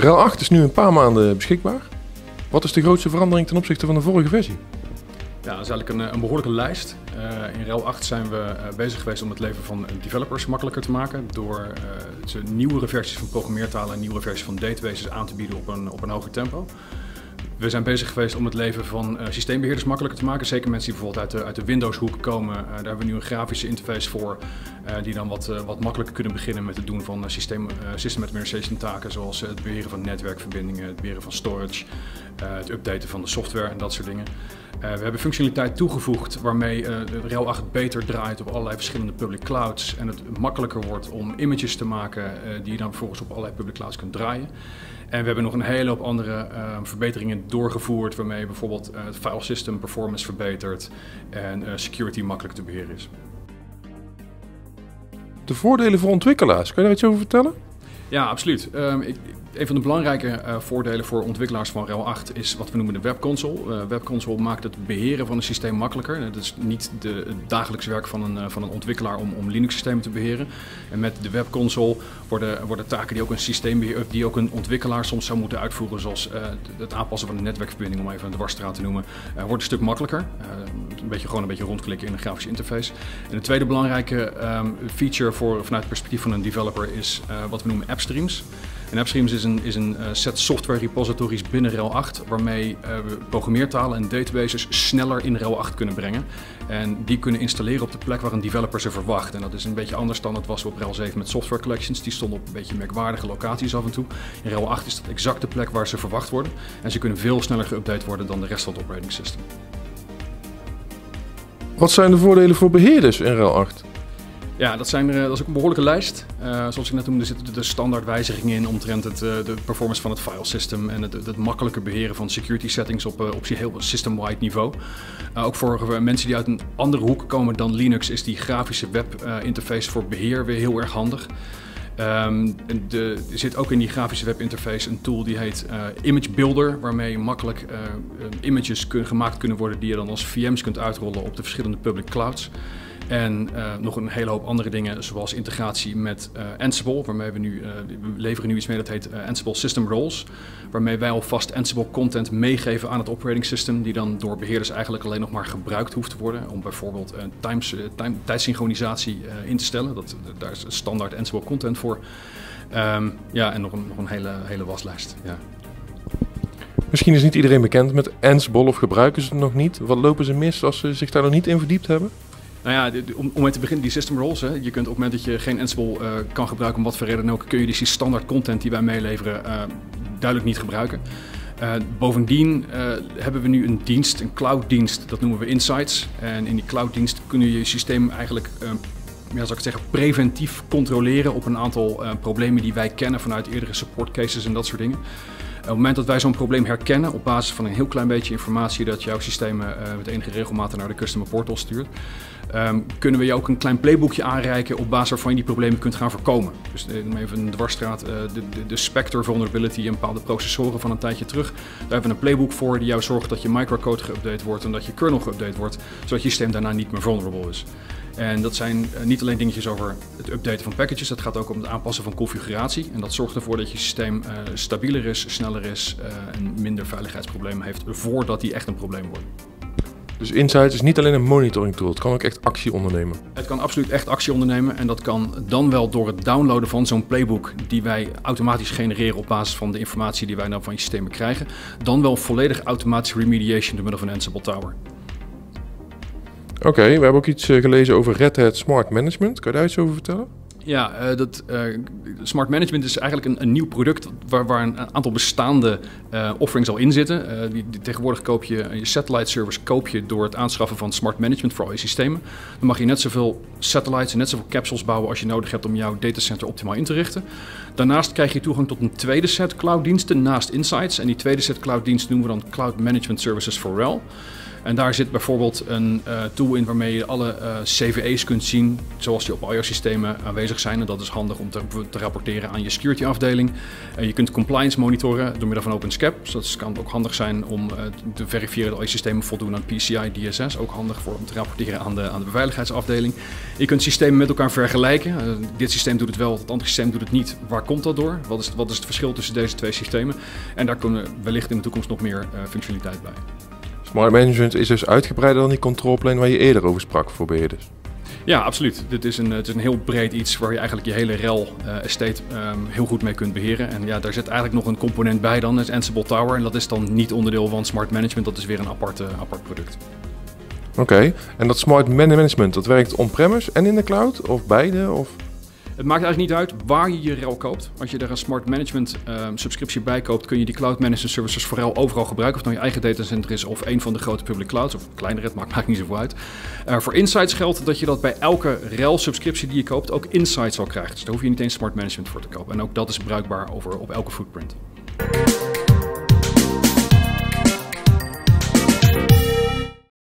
RHEL 8 is nu een paar maanden beschikbaar. Wat is de grootste verandering ten opzichte van de vorige versie? Ja, dat is eigenlijk een behoorlijke lijst. In RHEL 8 zijn we bezig geweest om het leven van developers makkelijker te maken door nieuwere versies van programmeertalen en nieuwere versies van databases aan te bieden op een hoger tempo. We zijn bezig geweest om het leven van systeembeheerders makkelijker te maken. Zeker mensen die bijvoorbeeld uit de Windows-hoek komen. Daar hebben we nu een grafische interface voor die dan wat makkelijker kunnen beginnen met het doen van system administration taken. Zoals het beheren van netwerkverbindingen, het beheren van storage, het updaten van de software en dat soort dingen. We hebben functionaliteit toegevoegd waarmee RHEL 8 beter draait op allerlei verschillende public clouds. En het makkelijker wordt om images te maken die je dan vervolgens op allerlei public clouds kunt draaien. En we hebben nog een hele hoop andere verbeteringen doorgevoerd waarmee je bijvoorbeeld het file system performance verbetert en security makkelijk te beheren is. De voordelen voor ontwikkelaars, kan je daar iets over vertellen? Ja, absoluut. Een van de belangrijke voordelen voor ontwikkelaars van RHEL 8 is wat we noemen de webconsole. Webconsole maakt het beheren van een systeem makkelijker. Het is niet het dagelijks werk van een ontwikkelaar om Linux-systemen te beheren. En met de webconsole worden taken die ook een ontwikkelaar soms zou moeten uitvoeren, zoals het aanpassen van een netwerkverbinding, om even een dwarsstraat te noemen, wordt een stuk makkelijker. Gewoon een beetje rondklikken in een grafische interface. En de tweede belangrijke feature vanuit het perspectief van een developer is wat we noemen AppStreams. En AppStreams is een set software repositories binnen RHEL 8 waarmee we programmeertalen en databases sneller in RHEL 8 kunnen brengen. En die kunnen installeren op de plek waar een developer ze verwacht. En dat is een beetje anders dan het was op RHEL 7 met software collections. Die stonden op een beetje merkwaardige locaties af en toe. In RHEL 8 is dat exact de plek waar ze verwacht worden. En ze kunnen veel sneller geüpdate worden dan de rest van het operating system. Wat zijn de voordelen voor beheerders in RHEL 8? Ja, dat is ook een behoorlijke lijst. Zoals ik net noemde, zitten de standaard wijzigingen in omtrent de performance van het file system en het makkelijker beheren van security settings op heel system-wide niveau. Ook voor mensen die uit een andere hoek komen dan Linux is die grafische webinterface voor beheer weer heel erg handig. Er zit ook in die grafische webinterface een tool die heet Image Builder, waarmee makkelijk images gemaakt kunnen worden die je dan als VM's kunt uitrollen op de verschillende public clouds. En nog een hele hoop andere dingen, zoals integratie met Ansible, waarmee we leveren nu iets mee dat heet Ansible System Roles, waarmee wij alvast Ansible content meegeven aan het operating system, die dan door beheerders eigenlijk alleen nog maar gebruikt hoeft te worden, om bijvoorbeeld tijdsynchronisatie in te stellen. Daar is standaard Ansible content voor. En nog een hele waslijst. Ja. Misschien is niet iedereen bekend met Ansible of gebruiken ze het nog niet. Wat lopen ze mis als ze zich daar nog niet in verdiept hebben? Nou ja, om mee te beginnen, die system roles. Je kunt op het moment dat je geen Ansible kan gebruiken, om wat voor reden dan ook, kun je dus die standaard content die wij meeleveren duidelijk niet gebruiken. Bovendien hebben we nu een dienst, een clouddienst, dat noemen we Insights. En in die clouddienst kun je je systeem eigenlijk preventief controleren op een aantal problemen die wij kennen vanuit eerdere support cases en dat soort dingen. Op het moment dat wij zo'n probleem herkennen op basis van een heel klein beetje informatie dat jouw systeem met enige regelmaat naar de customer portal stuurt, kunnen we je ook een klein playbookje aanreiken op basis waarvan je die problemen kunt gaan voorkomen. Dus even een dwarsstraat, de Spectre vulnerability in bepaalde processoren van een tijdje terug. Daar hebben we een playbook voor die jou zorgt dat je microcode geüpdate wordt en dat je kernel geüpdate wordt, zodat je systeem daarna niet meer vulnerable is. En dat zijn niet alleen dingetjes over het updaten van packages, dat gaat ook om het aanpassen van configuratie. En dat zorgt ervoor dat je systeem stabieler is, sneller is en minder veiligheidsproblemen heeft voordat die echt een probleem worden. Dus Insights is niet alleen een monitoring tool, het kan ook echt actie ondernemen. Het kan absoluut echt actie ondernemen en dat kan dan wel door het downloaden van zo'n playbook die wij automatisch genereren op basis van de informatie die wij dan van je systemen krijgen, dan wel volledig automatische remediation door middel van Ansible Tower. Oké, we hebben ook iets gelezen over Red Hat Smart Management. Kan je daar iets over vertellen? Ja, Smart Management is eigenlijk een nieuw product waar een aantal bestaande offerings al in zitten. Tegenwoordig koop je satellite service door het aanschaffen van Smart Management voor al je systemen. Dan mag je net zoveel satellites en net zoveel capsules bouwen als je nodig hebt om jouw datacenter optimaal in te richten. Daarnaast krijg je toegang tot een tweede set clouddiensten naast Insights. En die tweede set clouddiensten noemen we dan Cloud Management Services for RHEL. En daar zit bijvoorbeeld een tool in waarmee je alle CVE's kunt zien zoals die op al jouw systemen aanwezig bezig zijn. En dat is handig om te rapporteren aan je security afdeling. Je kunt compliance monitoren door middel van OpenSCAP. Dus dat kan ook handig zijn om te verifiëren dat al je systemen voldoen aan PCI DSS. Ook handig om te rapporteren aan de beveiligheidsafdeling. Je kunt systemen met elkaar vergelijken. Dit systeem doet het wel, het andere systeem doet het niet. Waar komt dat door? Wat is het verschil tussen deze twee systemen? En daar kunnen wellicht in de toekomst nog meer functionaliteit bij. Smart management is dus uitgebreider dan die control plane waar je eerder over sprak voor beheerders. Ja, absoluut. Het is een heel breed iets waar je eigenlijk je hele RHEL-estate heel goed mee kunt beheren. En ja, daar zit eigenlijk nog een component bij dan, dat is Ansible Tower. En dat is dan niet onderdeel van Smart Management, dat is weer een apart product. Oké, en dat Smart Management, dat werkt on-premise en in de cloud? Of beide? Of... Het maakt eigenlijk niet uit waar je je RHEL koopt. Als je er een Smart Management subscriptie bij koopt, kun je die Cloud Management Services voor RHEL overal gebruiken. Of het nou je eigen datacenter is of een van de grote public clouds, of kleinere, het maakt niet zoveel uit. Voor Insights geldt dat je dat bij elke RHEL subscriptie die je koopt ook Insights al krijgt. Dus daar hoef je niet eens Smart Management voor te kopen. En ook dat is bruikbaar op elke footprint.